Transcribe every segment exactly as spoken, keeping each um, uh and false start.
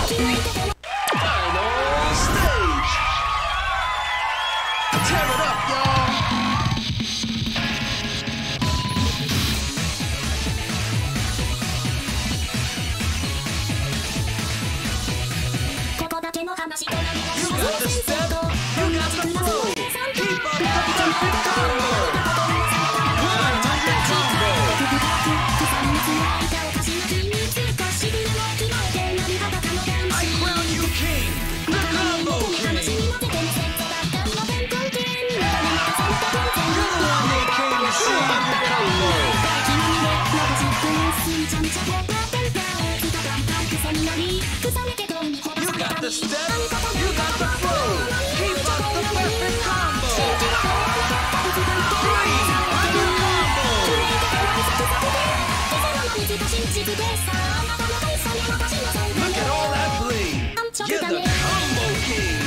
stage. Tear it up, y'all. You got the step, you got the flow. Keep up the perfect combo. One hundred combo. I crown you king, the combo king. You're the one that came to see every combo. You got the step, you got the flow. Keep up the perfect combo. Three hundred combo. Look at all that bling. You're the combo king.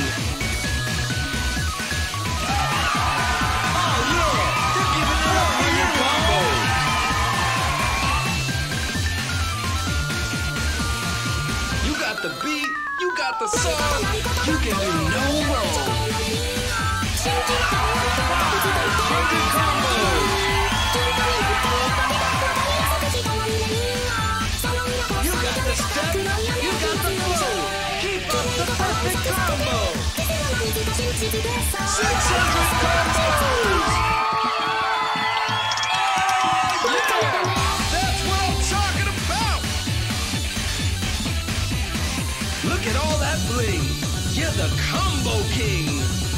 Oh yeah, they're giving it up for your combo. You got the beat, you got the song, you can do no wrong. Hundred combo. You got the step, you got the flow. Keep up the perfect combo. Six hundred combos. Oh yeah, that's what I'm talking about. Look at all that bling. You're the combo king.